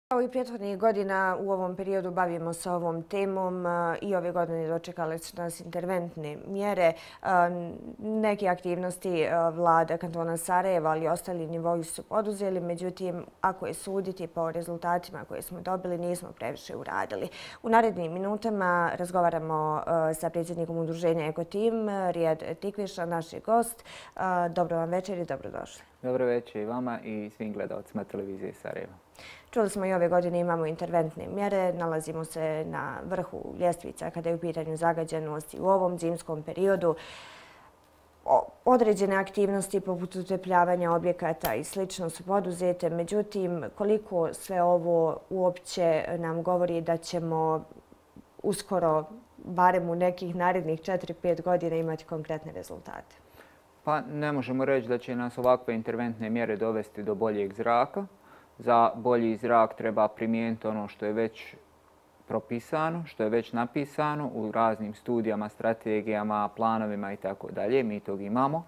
Kao i prethodnih godina u ovom periodu bavimo se ovom temom i ove godine dočekale su nas interventne mjere. Neke aktivnosti vlada kantona Sarajeva, ali i ostali nivoi su poduzeli. Međutim, ako je suditi po rezultatima koje smo dobili, nismo previše uradili. U narednim minutama razgovaramo sa predsjednikom udruženja Ekotim, Rijad Tikviša, naš je gost. Dobro vam večer i dobrodošli. Dobro večer i vama i svim gledalcima televizije Sarajeva. Čuli smo i ove godine imamo interventne mjere, nalazimo se na vrhu ljestvica kada je u pitanju zagađenost i u ovom zimskom periodu. Određene aktivnosti poput utepljavanja objekata i slično su poduzete, međutim koliko sve ovo uopće nam govori da ćemo uskoro, barem u nekih narednih 4-5 godina, imati konkretne rezultate? Pa ne možemo reći da će nas ovakve interventne mjere dovesti do boljeg zraka. Za bolji zrak treba primijeniti ono što je već propisano, što je već napisano u raznim studijama, strategijama, planovima itd. Mi tog imamo.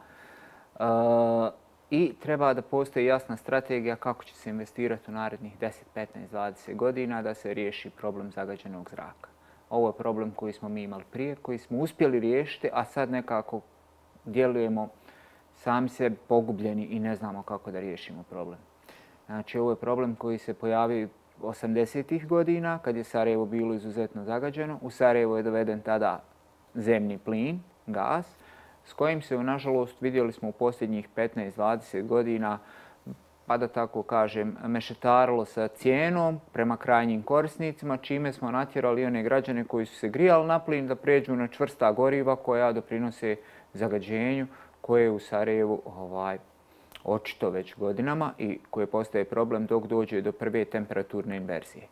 I treba da postoji jasna strategija kako će se investirati u narednih 10, 15, 20 godina da se riješi problem zagađenog zraka. Ovo je problem koji smo mi imali prije, koji smo uspjeli riješiti, a sad nekako djelujemo sami sebi pogubljeni i ne znamo kako da riješimo problem. Znači, ovo je problem koji se pojavio 80-ih godina, kad je Sarajevo bilo izuzetno zagađeno. U Sarajevo je doveden tada zemni plin, gas, s kojim se, nažalost, vidjeli smo u posljednjih 15-20 godina, pa da tako kažem, mešetarilo sa cijenom prema krajnjim korisnicima, čime smo natjerali one građane koji su se grijali na plin da pređu na čvrsta goriva koja doprinose zagađenju koje je u Sarajevu očito već godinama i koje postaje problem dok dođe do prve temperaturne inverzije.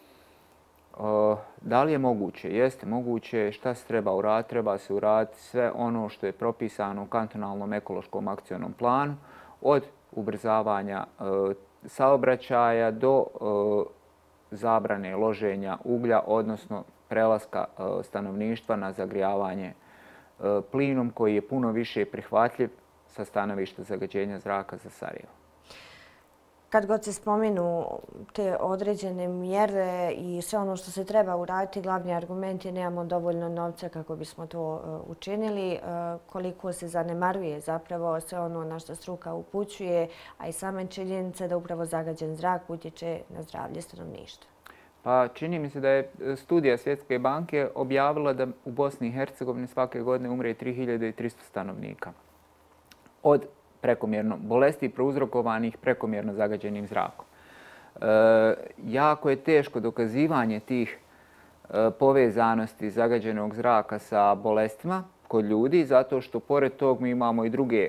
Da li je moguće? Jeste moguće. Šta se treba uraditi? Treba se uraditi sve ono što je propisano u kantonalnom ekološkom akcionom planu, od ubrzavanja saobraćaja do zabrane loženja uglja, odnosno prelaska stanovništva na zagrijavanje plinom koji je puno više prihvatljiv sa stanovišta zagađenja zraka za Sarajevo. Kad god se spomenu te određene mjere i sve ono što se treba uraditi, glavni argument je nemamo dovoljno novca kako bismo to učinili, koliko se zanemaruje zapravo sve ono na što struka upućuje, a i sama činjenica da upravo zagađen zrak utječe na zdravlje stanovništva. Pa čini mi se da je studija Svjetske banke objavila da u Bosni i Hercegovini svake godine umre 3300 stanovnika od prekomjerno bolesti prouzrokovanih prekomjerno zagađenim zrakom. Jako je teško dokazivanje tih povezanosti zagađenog zraka sa bolestima kod ljudi, zato što pored tog mi imamo i druge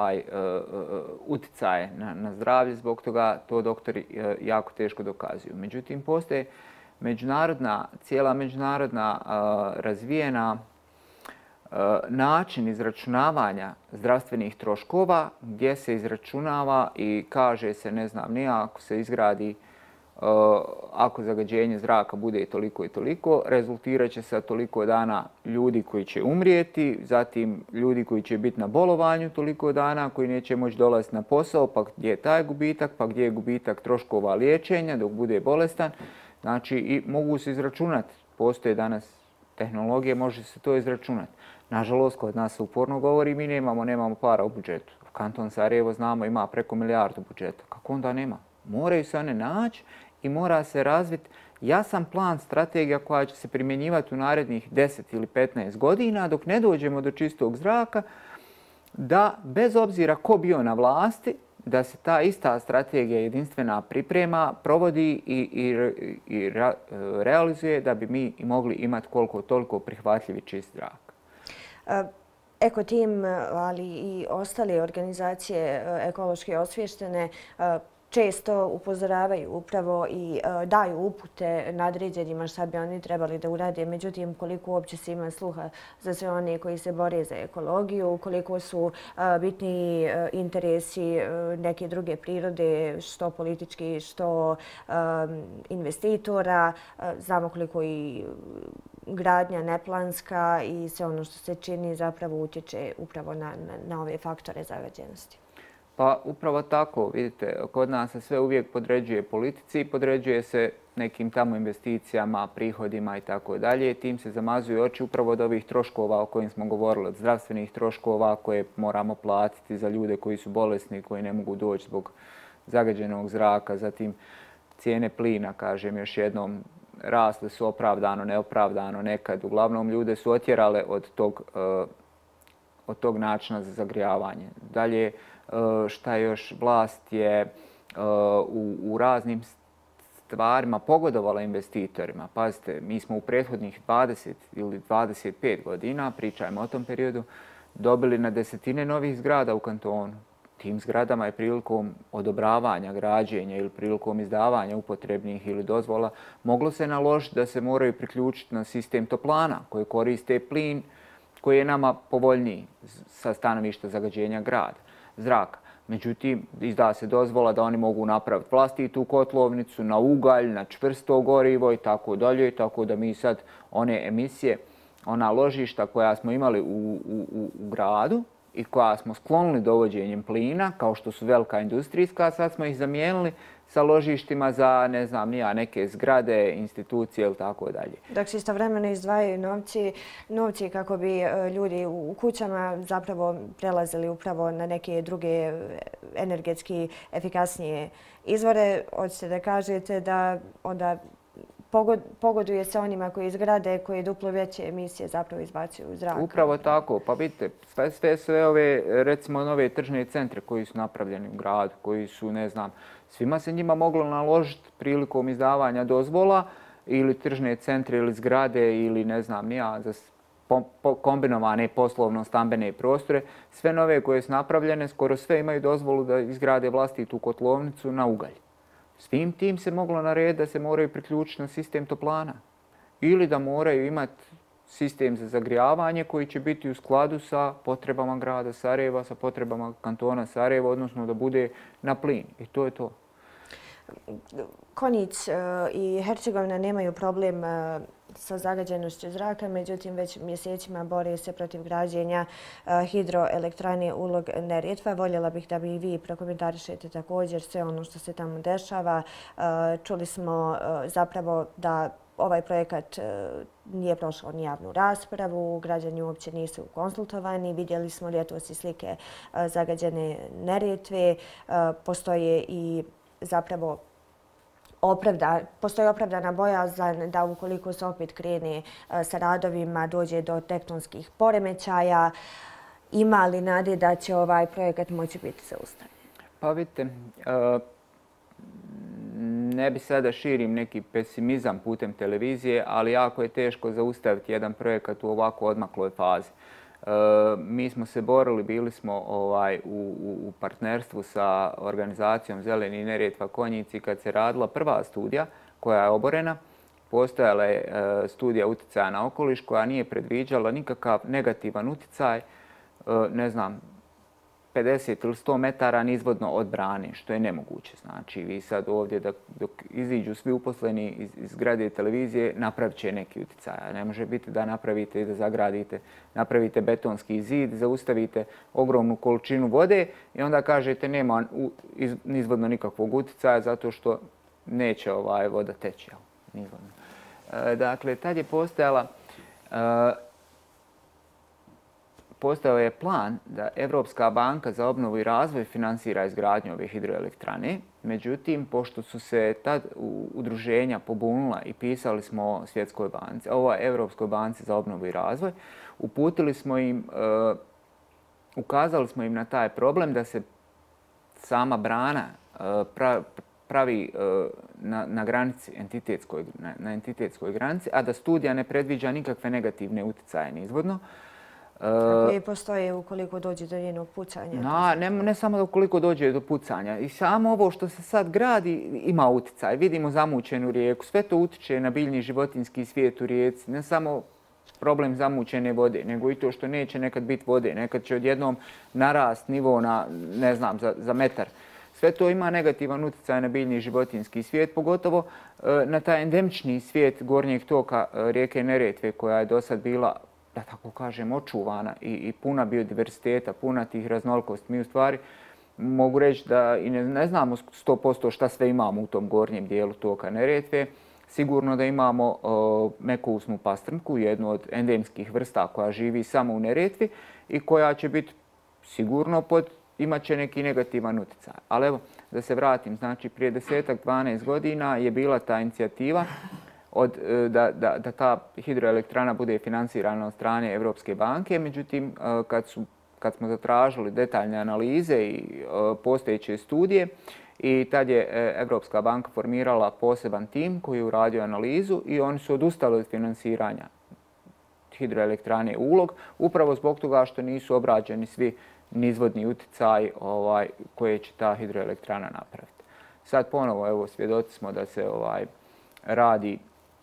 uticaje na zdravlje, zbog toga to doktori jako teško dokazuju. Međutim, postoje cijela međunarodna razvijena način izračunavanja zdravstvenih troškova gdje se izračunava i kaže se, ne znam ni ako se izgradi, ako zagađenje zraka bude toliko i toliko, rezultirat će sa toliko dana ljudi koji će umrijeti, zatim ljudi koji će biti na bolovanju toliko dana, koji neće moći dolaziti na posao, pa gdje je taj gubitak, pa gdje je gubitak troškova liječenja dok bude bolestan. Znači, i mogu se izračunati. Postoje danas tehnologije, može se to izračunati. Nažalost, kod nas se uporno govori mi nemamo para u budžetu. Kanton Sarajevo, znamo, ima preko milijardu budžeta. Kako onda nema? Moraju se one naći i mora se razviti jasan plan, strategija koja će se primjenjivati u narednih 10 ili 15 godina dok ne dođemo do čistog zraka, da bez obzira ko bio na vlasti, da se ta ista strategija jedinstvena priprema, provodi i realizuje da bi mi mogli imati koliko toliko prihvatljiv i čist zrak. Ekotim, ali i ostale organizacije ekološki osviještene često upozoravaju upravo i daju upute nadređenima šta bi oni trebali da urade. Međutim, koliko uopće se ima sluha za sve one koji se bore za ekologiju, koliko su bitni interesi neke druge prirode, što politički, što investitora. Znamo koliko i gradnja neplanska i sve ono što se čini zapravo utječe upravo na ove faktore zagađenosti. Pa upravo tako, vidite, kod nas se sve uvijek podređuje politici, podređuje se nekim tamo investicijama, prihodima i tako dalje. Tim se zamazuju oči upravo od ovih troškova o kojim smo govorili, od zdravstvenih troškova koje moramo platiti za ljude koji su bolesni, koji ne mogu doći zbog zagađenog zraka, zatim cijene plina, kažem još jednom, rasle su opravdano, neopravdano nekad. Uglavnom ljude su otjerale od tog načina za zagrijavanje. Dalje, šta još, vlast je u raznim stvarima pogodovala investitorima. Pazite, mi smo u prethodnih 20 ili 25 godina, pričajmo o tom periodu, dobili na desetine novih zgrada u kantonu. Tim zgradama je prilikom odobravanja, građenja ili prilikom izdavanja upotrebnih ili dozvola moglo se naložiti da se moraju priključiti na sistem toplana koji koriste plin koji je nama povoljniji sa stanovišta zagađenja zraka. Međutim, izda se dozvola da oni mogu napraviti vlastitu kotlovnicu na ugalj, na čvrsto gorivo i tako dalje. Tako da mi sad one emisije, ona ložišta koja smo imali u gradu i koja smo sklonili dovođenjem plina, kao što su velika industrijska, sad smo ih zamijenili sa ložištima za, ne znam, neke zgrade, institucije ili tako dalje. Dok se istovremeno izdvajaju novci kako bi ljudi u kućama zapravo prelazili upravo na neke druge energetski efikasnije izvore, hoćete da kažete da onda pogoduje se onima koji izgrade, koji duplo veće emisije zapravo izbacuju u zrak. Upravo tako. Pa vidite, sve ove, recimo, nove tržne centre koji su napravljeni u gradu, koji su, ne znam, svima se njima moglo naložiti prilikom izdavanja dozvola ili tržne centre ili zgrade ili, ne znam, za kombinovane poslovno-stambene prostore. Sve nove koje su napravljene, skoro sve imaju dozvolu da izgrade vlastitu kotlovnicu na ugalj. Svim tim se moglo narediti da se moraju priključiti na sistem toplana ili da moraju imati sistem za zagrijavanje koji će biti u skladu sa potrebama grada Sarajeva, sa potrebama kantona Sarajeva, odnosno da bude na plin. I to je to. Konjic i Hercegovina nemaju problem sa zagađenošću zraka, međutim već mjesecima bore se protiv građenja hidroelektrane Ulog Neretva. Voljela bih da bi i vi prokomentarišete također sve ono što se tamo dešava. Čuli smo zapravo da ovaj projekat nije prošao ni javnu raspravu, građani uopće nisu konsultovani. Vidjeli smo ljetos i slike zagađene Neretve. Postoje i zapravo postoji opravdana bojazan da ukoliko se opet krene sa radovima dođe do tektonskih poremećaja. Ima li nade da će ovaj projekat moći biti zaustavljen? Pa vidite, ne bi sada širim neki pesimizam putem televizije, ali jako je teško zaustaviti jedan projekat u ovako odmakloj fazi. Mi smo se borili, bili smo u partnerstvu sa organizacijom Zeleni Neretva Konjici kad se radila prva studija koja je oborena. Postojala je studija utjecaja na okoliš koja nije predviđala nikakav negativan utjecaj, ne znam, 50 ili 100 metara nizvodno od brane, što je nemoguće. Znači, vi sad ovdje dok iziđu svi uposleni iz zgrade televizije, napravit će neki utjecaj. Ne može biti da napravite i da zagradite, napravite betonski zid, zaustavite ogromnu količinu vode i onda kažete nema nizvodno nikakvog utjecaja zato što neće voda teći nizvodno. Dakle, tad je postojao je plan da Evropska banka za obnovu i razvoj finansira izgradnju ove hidroelektrane. Međutim, pošto su se tad udruženja pobunila i pisali smo Svjetskoj banci, Evropskoj banci za obnovu i razvoj, ukazali smo im na taj problem da se sama brana pravi na granici na entitetskoj granici, a da studija ne predviđa nikakve negativne utjecaje nizvodno. Koje postoje ukoliko dođe do njenog pucanja? Ne samo ukoliko dođe do pucanja. I samo ovo što se sad gradi ima utjecaj. Vidimo zamućenu rijeku. Sve to utječe na biljni životinjski svijet u rijeci. Ne samo problem zamućene vode, nego i to što neće nekad biti vode. Nekad će odjednom narast nivo na, ne znam, za metar. Sve to ima negativan utjecaj na biljni životinjski svijet, pogotovo na taj endemični svijet gornjeg toka rijeke Neretve koja je do sad bila, da tako kažem, očuvana i puna biodiverziteta, puna tih raznolikosti. Mi u stvari mogu reći da i ne znamo 100% šta sve imamo u tom gornjem dijelu toka Neretve. Sigurno da imamo mekousnu pastrmku, jednu od endemskih vrsta koja živi samo u Neretvi i koja će biti sigurno imat će neki negativan utjecaj. Ali evo, da se vratim, znači prije 10-12 godina je bila ta inicijativa da ta hidroelektrana bude financirana od strane Europske banke. Međutim, kad smo zatražili detaljne analize i postojeće studije, i tad je Europska banka formirala poseban tim koji je uradio analizu i oni su odustali od financiranja hidroelektrane Ulog, upravo zbog toga što nisu obrađeni svi nizvodni utjecaj koje će ta hidroelektrana napraviti. Sad ponovo, evo, svjedoci smo da se radi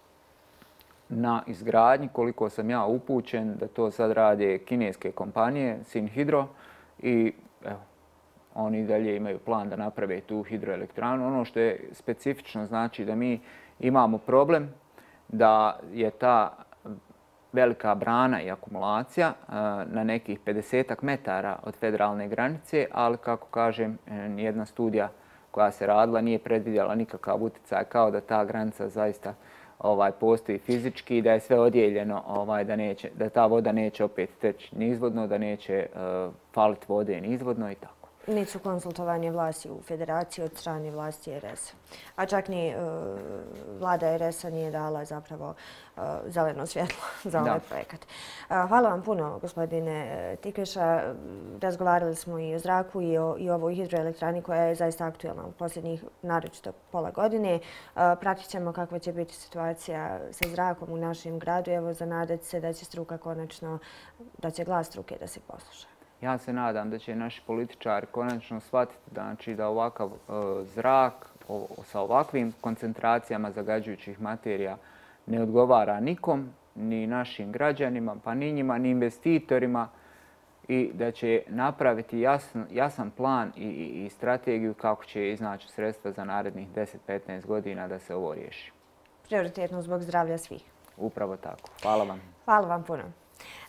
na izgradnji, koliko sam ja upućen, da to sad rade kineske kompanije, Sinhydro, i evo, oni dalje imaju plan da naprave tu hidroelektranu. Ono što je specifično znači da mi imamo problem da je ta velika brana i akumulacija na nekih 50 metara od federalne granice, ali kako kažem, nijedna studija koja se radila nije predvidjela nikakav utjecaj, kao da ta granica zaista postoji fizički i da je sve odijeljeno, da ta voda neće opet teći nizvodno, da neće faliti vode nizvodno i tako. Nisu konsultovanje vlasti u federaciji od strane vlasti RS-a. A čak ni vlada RS-a nije dala zapravo zeleno svjetlo za ovaj projekat. Hvala vam puno, gospodine Tikriša. Razgovarali smo i o zraku i o ovoj hidroelektrani koja je zaista aktuelna u posljednjih naročito pola godine. Pratit ćemo kakva će biti situacija sa zrakom u našem gradu. Evo, zanadati se da će struka konačno, da će glas struke da se posluša. Ja se nadam da će naši političari konačno shvatiti da ovakav zrak sa ovakvim koncentracijama zagađujućih materija ne odgovara nikom, ni našim građanima, pa ni njima, ni investitorima, i da će napraviti jasan plan i strategiju kako će iznaći sredstva za narednih 10-15 godina da se ovo riješi. Prioritetno zbog zdravlja svih. Upravo tako. Hvala vam. Hvala vam puno.